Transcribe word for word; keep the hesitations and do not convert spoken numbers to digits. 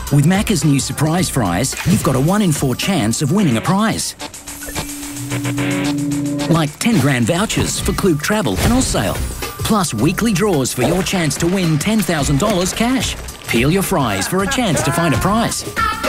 With Macca's new Surprise fries, you've got a one in four chance of winning a prize. Like ten grand vouchers for Klook Travel and Aussale. Plus weekly draws for your chance to win ten thousand dollars cash. Peel your fries for a chance to find a prize.